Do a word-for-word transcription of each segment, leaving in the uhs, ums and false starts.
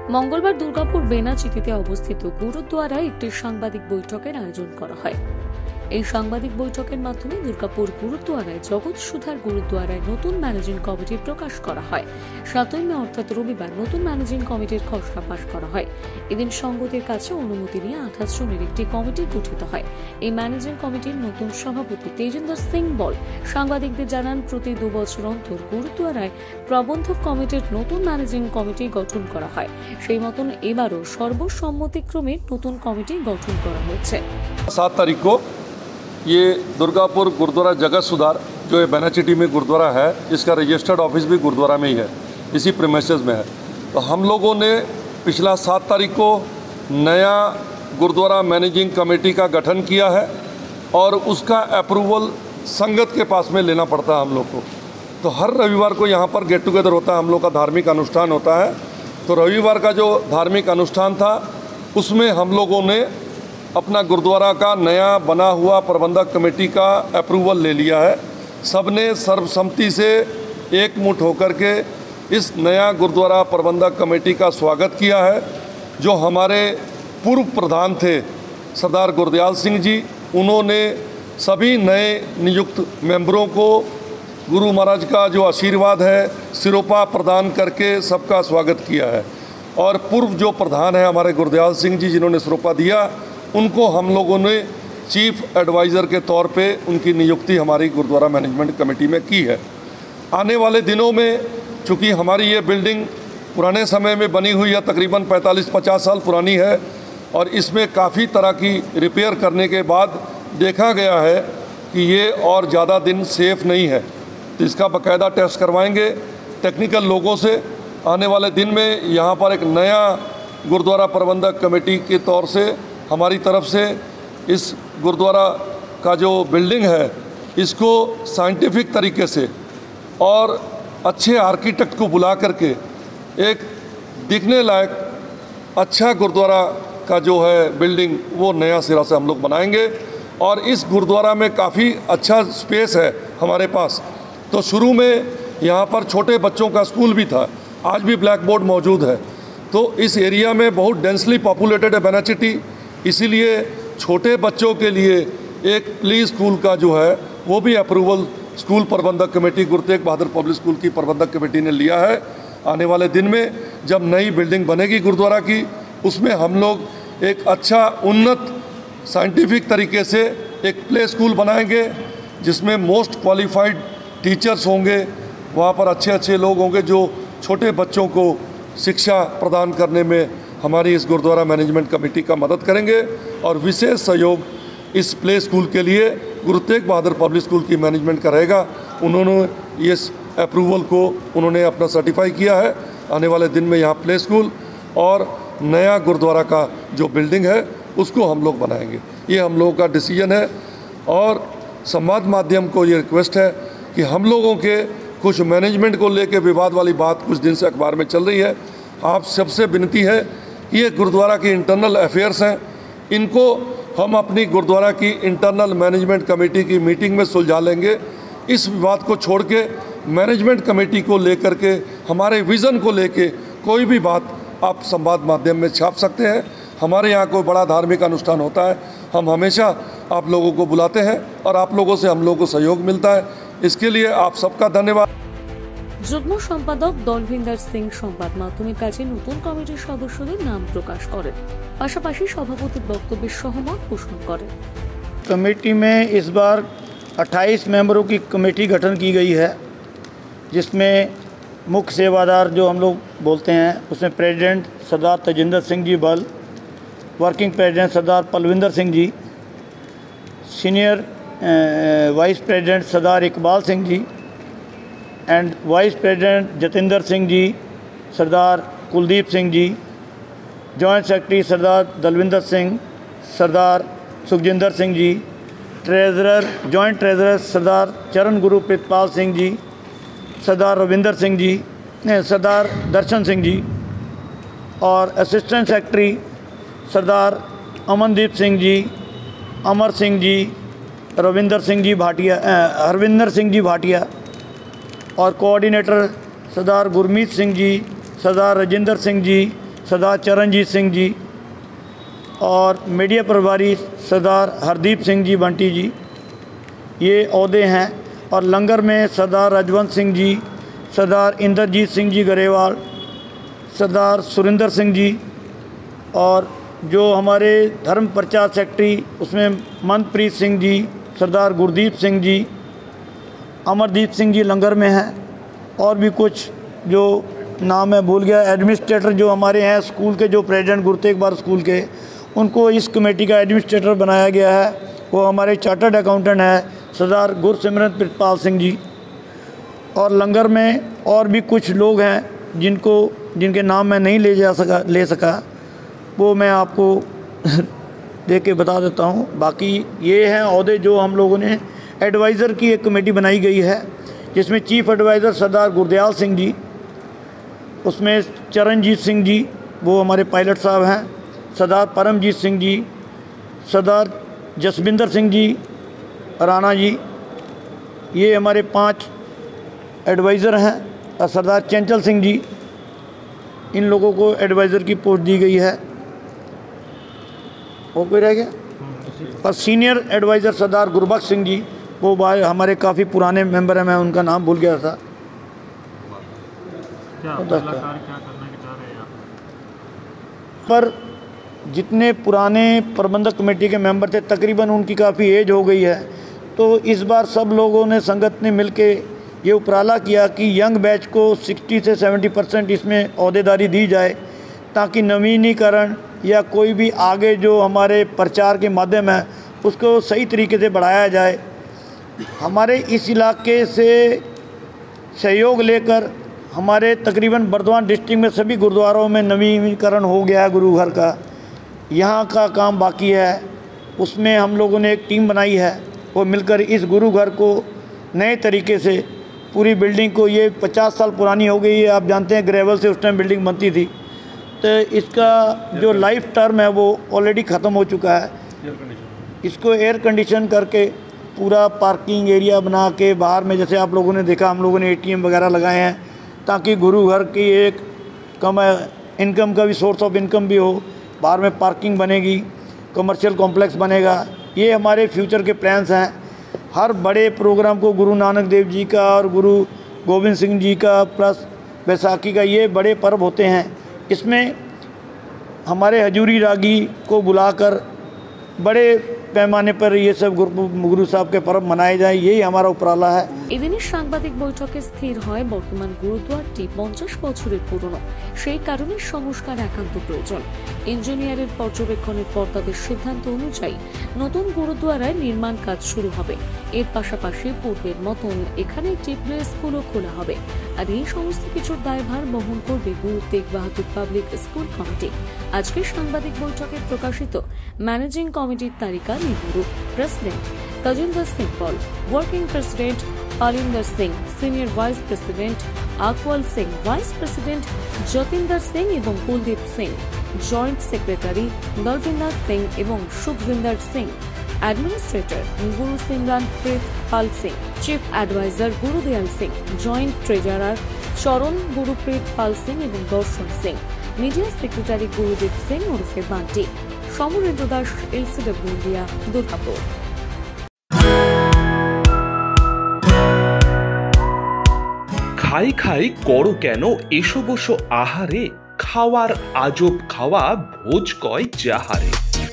मंगलवार दुर्गापुर बेनाचितिते अवस्थित गुरुद्वाराय एकटी सांबादिक बैठकेर आयोजन करा हय। এই সাংবাদিক বৈঠকের মাধ্যমে দুর্গাপুর গুরুদ্বারায় জগৎ সুধার গুরুদ্বারায় নতুন ম্যানেজিং কমিটি প্রকাশ করা হয়। সাতই মে অর্থাৎ রবিবার নতুন ম্যানেজিং কমিটির খসড়া পাশ করা হয়। এদিন সংগতের কাছে অনুমতি নিয়ে আঠাশ জনের একটি কমিটি গঠিত হয়। এই ম্যানেজিং কমিটির নতুন সভাপতি তেজিন্দর সিং বল সাংবাদিকদের জানান, প্রতি দু বছর অন্তর গুরুদ্বারায় প্রবন্ধক কমিটির নতুন ম্যানেজিং কমিটি গঠন করা হয়। সেই মতন এবারও সর্বসম্মতিক্রমে নতুন কমিটি গঠন করা হয়েছে। सात तारीख को ये दुर्गापुर गुरुद्वारा जगत सुधार जो है बेनाचिटी में गुरुद्वारा है, इसका रजिस्टर्ड ऑफिस भी गुरुद्वारा में ही है, इसी प्रीमाइसेस में है। तो हम लोगों ने पिछला सात तारीख को नया गुरुद्वारा मैनेजिंग कमेटी का गठन किया है और उसका अप्रूवल संगत के पास में लेना पड़ता है हम लोग को। तो हर रविवार को यहाँ पर गेट टुगेदर होता है, हम लोग का धार्मिक अनुष्ठान होता है। तो रविवार का जो धार्मिक अनुष्ठान था उसमें हम लोगों ने अपना गुरुद्वारा का नया बना हुआ प्रबंधक कमेटी का अप्रूवल ले लिया है। सबने सर्वसम्मति से एकमुठ होकर के इस नया गुरुद्वारा प्रबंधक कमेटी का स्वागत किया है। जो हमारे पूर्व प्रधान थे सरदार गुरदयाल सिंह जी, उन्होंने सभी नए नियुक्त मेंबरों को गुरु महाराज का जो आशीर्वाद है सिरोपा प्रदान करके सबका स्वागत किया है। और पूर्व जो प्रधान है हमारे गुरदयाल सिंह जी, जिन्होंने सिरोपा दिया, उनको हम लोगों ने चीफ एडवाइज़र के तौर पे उनकी नियुक्ति हमारी गुरुद्वारा मैनेजमेंट कमेटी में की है। आने वाले दिनों में चूँकि हमारी ये बिल्डिंग पुराने समय में बनी हुई है, तकरीबन पैंतालीस पचास साल पुरानी है, और इसमें काफ़ी तरह की रिपेयर करने के बाद देखा गया है कि ये और ज़्यादा दिन सेफ़ नहीं है। तो इसका बाकायदा टेस्ट करवाएंगे टेक्निकल लोगों से। आने वाले दिन में यहाँ पर एक नया गुरुद्वारा प्रबंधक कमेटी के तौर से हमारी तरफ से इस गुरुद्वारा का जो बिल्डिंग है इसको साइंटिफिक तरीके से और अच्छे आर्किटेक्ट को बुला करके एक दिखने लायक अच्छा गुरुद्वारा का जो है बिल्डिंग वो नया सिरा से हम लोग बनाएंगे। और इस गुरुद्वारा में काफ़ी अच्छा स्पेस है हमारे पास। तो शुरू में यहाँ पर छोटे बच्चों का स्कूल भी था, आज भी ब्लैक बोर्ड मौजूद है। तो इस एरिया में बहुत डेंसली पॉपुलेटेड है बेनाचिटी, इसीलिए छोटे बच्चों के लिए एक प्ली स्कूल का जो है वो भी अप्रूवल स्कूल प्रबंधक कमेटी गुरु तेग बहादुर पब्लिक स्कूल की प्रबंधक कमेटी ने लिया है। आने वाले दिन में जब नई बिल्डिंग बनेगी गुरुद्वारा की, उसमें हम लोग एक अच्छा उन्नत साइंटिफिक तरीके से एक प्ले स्कूल बनाएंगे जिसमें मोस्ट क्वालिफाइड टीचर्स होंगे, वहाँ पर अच्छे अच्छे लोग होंगे जो छोटे बच्चों को शिक्षा प्रदान करने में हमारी इस गुरुद्वारा मैनेजमेंट कमेटी का मदद करेंगे। और विशेष सहयोग इस प्ले स्कूल के लिए गुरु तेग बहादुर पब्लिक स्कूल की मैनेजमेंट का रहेगा। उन्होंने इस अप्रूवल को उन्होंने अपना सर्टिफाई किया है। आने वाले दिन में यहाँ प्ले स्कूल और नया गुरुद्वारा का जो बिल्डिंग है उसको हम लोग बनाएंगे। ये हम लोगों का डिसीजन है। और संवाद माध्यम को ये रिक्वेस्ट है कि हम लोगों के कुछ मैनेजमेंट को लेकर विवाद वाली बात कुछ दिन से अखबार में चल रही है, आप सबसे विनती है ये गुरुद्वारा की इंटरनल अफेयर्स हैं, इनको हम अपनी गुरुद्वारा की इंटरनल मैनेजमेंट कमेटी की मीटिंग में सुलझा लेंगे। इस विवाद को छोड़ के मैनेजमेंट कमेटी को लेकर के हमारे विज़न को लेके कोई भी बात आप संवाद माध्यम में छाप सकते हैं। हमारे यहाँ कोई बड़ा धार्मिक अनुष्ठान होता है, हम हमेशा आप लोगों को बुलाते हैं और आप लोगों से हम लोगों को सहयोग मिलता है। इसके लिए आप सबका धन्यवाद। যুগ্ম সম্পাদক দলভিন্দর সিং সংবাদ মাধ্যমের কাছে নতুন কমিটির সদস্যদের নাম প্রকাশ করেন, পাশাপাশি সভাপতির বক্তব্যের সহমত পোষণ করেন। कमेटी में इस बार अट्ठाईस मेंबरों की कमेटी गठन की गई है, जिसमें मुख्य सेवादार जो हम लोग बोलते हैं उसमें president Sardar Tejinder Singh ji Bal, working president Sardar Palvinder Singh ji, senior vice president Sardar Iqbal Singh ji and vice president Jatinder Singh ji, Sardar Kuldeep Singh ji, joint secretary Sardar Dalvinder Singh, Sardar Sukhjinder Singh ji, treasurer joint treasurer Sardar Charan Guru Pritpal Singh ji, सरदार रविंदर सिंह जी, सरदार दर्शन सिंह जी, और असिस्टेंट सेक्रेटरी सरदार अमनदीप सिंह जी, अमर सिंह जी, रविंदर सिंह जी भाटिया, हरविंदर सिंह जी भाटिया, और कोऑर्डिनेटर सरदार गुरमीत सिंह जी, सरदार राजेंद्र सिंह जी, सरदार चरणजीत सिंह जी और मीडिया प्रभारी सरदार हरदीप सिंह जी बंटी जी, ये ओहदे हैं। और लंगर में सरदार रजवंत सिंह जी, सरदार इंद्रजीत सिंह जी गरेवाल, सरदार सुरिंदर सिंह जी, और जो हमारे धर्म प्रचार सेक्रेटरी उसमें मनप्रीत सिंह जी, सरदार गुरदीप सिंह जी, अमरदीप सिंह जी लंगर में हैं। और भी कुछ जो नाम है भूल गया। एडमिनिस्ट्रेटर जो हमारे हैं स्कूल के, जो प्रेसिडेंट गुरतेग बार स्कूल के, उनको इस कमेटी का एडमिनिस्ट्रेटर बनाया गया है। वो हमारे चार्टर्ड अकाउंटेंट हैं सरदार गुरसिमरन प्रितपाल सिंह जी। और लंगर में और भी कुछ लोग हैं जिनको जिनके नाम मैं नहीं ले जा सका ले सका वो मैं आपको दे के बता देता हूँ। बाकी ये हैं ओहदे जो हम लोगों ने। एडवाइज़र की एक कमेटी बनाई गई है जिसमें चीफ़ एडवाइज़र सरदार गुरदयाल सिंह जी, उसमें चरणजीत सिंह जी वो हमारे पायलट साहब हैं, सरदार परमजीत सिंह जी, सरदार जसबिंदर सिंह जी राणा जी, ये हमारे पांच एडवाइज़र हैं। और सरदार चंचल सिंह जी, इन लोगों को एडवाइज़र की पोस्ट दी गई है। और कोई रह गया? और सीनियर एडवाइज़र सरदार गुरबख्श सिंह जी, वो भाई हमारे काफ़ी पुराने मेंबर हैं, मैं उनका नाम भूल गया था। क्या अगला कार्य क्या करना चाह रहे हैं आप? पर जितने पुराने प्रबंधक कमेटी के मेंबर थे तकरीबन उनकी काफ़ी एज हो गई है, तो इस बार सब लोगों ने संगत ने मिलके ये उपराला किया कि यंग बैच को साठ से सत्तर परसेंट इसमें अहदेदारी दी जाए, ताकि नवीनीकरण या कोई भी आगे जो हमारे प्रचार के माध्यम है उसको सही तरीके से बढ़ाया जाए। हमारे इस इलाके से सहयोग लेकर हमारे तकरीबन बर्दवान डिस्ट्रिक्ट में सभी गुरुद्वारों में नवीनीकरण हो गया है गुरु घर का। यहाँ का काम बाकी है, उसमें हम लोगों ने एक टीम बनाई है, वो मिलकर इस गुरु घर को नए तरीके से पूरी बिल्डिंग को, ये पचास साल पुरानी हो गई है, आप जानते हैं ग्रेवल से उस टाइम बिल्डिंग बनती थी, तो इसका जो लाइफ टर्म है वो ऑलरेडी ख़त्म हो चुका है। इसको एयर कंडीशन करके पूरा पार्किंग एरिया बना के बाहर में, जैसे आप लोगों ने देखा हम लोगों ने एटीएम वगैरह लगाए हैं, ताकि गुरु घर की एक कम इनकम का भी सोर्स ऑफ इनकम भी हो। बाहर में पार्किंग बनेगी, कमर्शियल कॉम्प्लेक्स बनेगा। ये हमारे फ्यूचर के प्लान्स हैं। हर बड़े प्रोग्राम को गुरु नानक देव जी का और गुरु गोविंद सिंह जी का प्लस बैसाखी का, ये बड़े पर्व होते हैं, इसमें हमारे हजूरी रागी को बुलाकर बड़े पैमाने पर ये सब गुरु साहब के पर्व मनाए जाए, यही हमारा उपराला है। এদিনের সাংবাদিক বৈঠকে স্থির হয় বর্তমান গুরুদ্বারটি পঞ্চাশ বছরের পুরনো, সেই কারণে সংস্কার একান্ত প্রয়োজন। ইঞ্জিনিয়ারের পর্যবেক্ষণের পর তাদের সিদ্ধান্ত অনুযায়ী নতুন গুরুদ্বারায় নির্মাণ কাজ শুরু হবে। এর পাশাপাশি পূর্বের মতন এখানে একটি প্লে স্কুলও খোলা হবে। আর এই সমস্ত কিছুর দায়ভার বহন করবে Guru Tegh Bahadur public school committee. আজকের সাংবাদিক বৈঠকে প্রকাশিত ম্যানেজিং কমিটির তালিকা নিম্নরূপ: president Tajinder Singh Paul, working president Palinder Singh, senior vice president Akwal Singh, vice president Jatinder Singh एवं कुलदीप सिंह, जॉइंट सेक्रेटरी दलविंदर सिंह एवं Sukhvinder Singh, administrator Guru Simran Preet Pal Singh, chief adviser Gurudayal Singh, joint treasurer Sharan Gurpreet Pal Singh एवं दर्शन सिंह, मीडिया सेक्रेटरी गुरुदीप सिंह उर्फे बांटी। Samarendra Das, LCW India, Durgapur. খাই খাই করো কেন এসো বসো আহারে, খাওয়ার আজব খাওয়া ভোজ কয় যাহারে।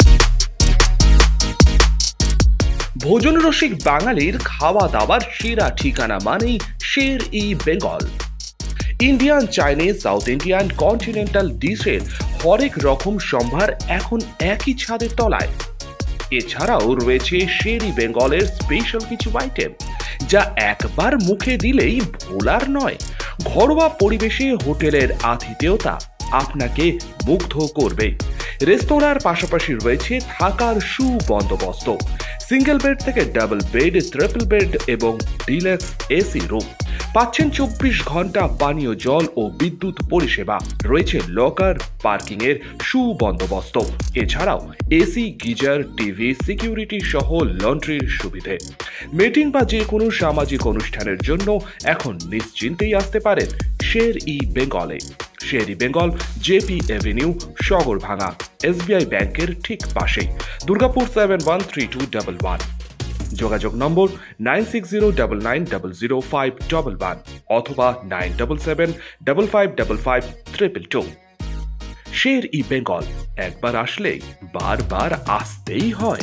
ভোজন রসিক বাঙালির খাওয়া দাওয়ার সেরা ঠিকানা মানেই Sher e Bengal. Indian, Chinese, South Indian, continental ডিশের হরেক রকম সম্ভার এখন একই ছাদের তলায়। এছাড়াও রয়েছে শের ই বেঙ্গলের স্পেশাল কিছু আইটেম, যা একবার মুখে দিলেই ভোলার নয়। ঘরোয়া পরিবেশে হোটেলের আতিথেয়তা আপনাকে মুগ্ধ করবে। রেস্তোরাঁর পাশাপাশি রয়েছে থাকার সুবন্দোবস্ত, সিঙ্গেল বেড থেকে ডাবল বেড, ট্রিপল বেড এবং ডিলাক্স এসি রুম। পাচ্ছেন চব্বিশ ঘন্টা পানীয় জল ও বিদ্যুৎ পরিষেবা, রয়েছে লকার, পার্কিং এর সুবন্দোবস্ত। এছাড়াও এসি, গিজার, টিভি, সিকিউরিটি সহ লন্ড্রির সুবিধে। মিটিং বা যে কোনো সামাজিক অনুষ্ঠানের জন্য এখন নিশ্চিন্তেই আসতে পারেন শের ই বেঙ্গলে। Sher e Bengal, JP avenue, Sagarbhanga, SBI ব্যাংকের ঠিক পাশেই, Durgapur seven one three two double one. যোগাযোগ নম্বর nine six zero double nine double zero five double one অথবা nine double seven double five double five triple two. Sher e Bengal, একবার আসলে বারবার আসতেই হয়।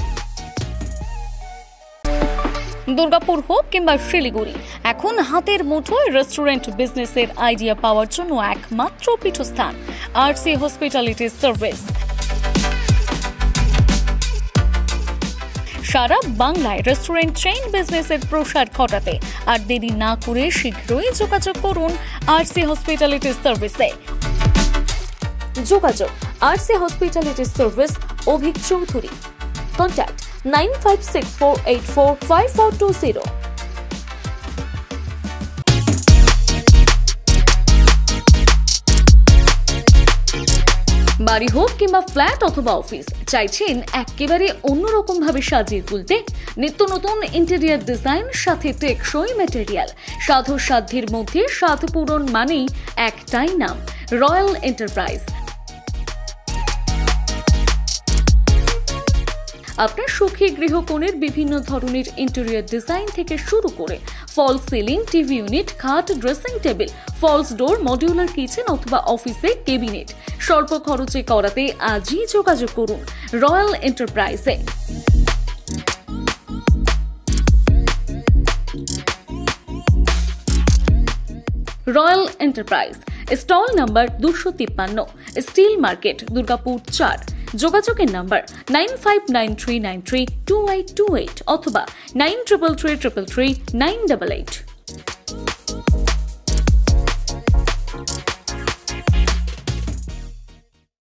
দুর্গাপুর হোক কিংবা শিলিগুড়ি, এখন হাতের মুঠোয় রেস্টুরেন্ট বিজনেসের আইডিয়া পাওয়ার জন্য একমাত্র পীঠস্থান আরসি হসপিটালিটি সার্ভিস। সারা বাংলায় রেস্টুরেন্ট চেইন বিজনেসের প্রসার ঘটাতে আর দেরি না করে শীঘ্রই যোগাযোগ করুন আরসি হসপিটালিটি সার্ভিসে। যোগাযোগ RC hospitality service, Avik Chowdhury. Contact nine five six four eight four five four two zero. বাড়ি হোক কিংবা ফ্ল্যাট অথবা অফিস, চাইছেন একেবারে অন্যরকম ভাবে সাজিয়ে তুলতে? নিত্য নতুন ইন্টেরিয়ার ডিজাইন সাথে টেকসই ম্যাটেরিয়াল, সাধ্য সাধ্যের মধ্যে স্বাদ পূরণ মানেই একটাই নাম, রয়্যাল এন্টারপ্রাইজ। আপনার সুখী গৃহকোণের বিভিন্ন ধরনের ইন্টেরিয়র ডিজাইন থেকে শুরু করে ফল সিলিং, টিভি ইউনিট, খাট, dressing table, false door, modular kitchen অথবা অফিসে কেবিনেট, স্বল্প খরচে করাতে আজই যোগাযোগ করুন রয়্যাল এন্টারপ্রাইজে। রয়্যাল এন্টারপ্রাইজ, স্টল নাম্বার দুশো তিপ্পান্ন, স্টিল মার্কেট, দুর্গাপুর চার। যোগাযোগের number nine five nine three nine three two eight two eight অথবা nine triple three triple three nine double eight.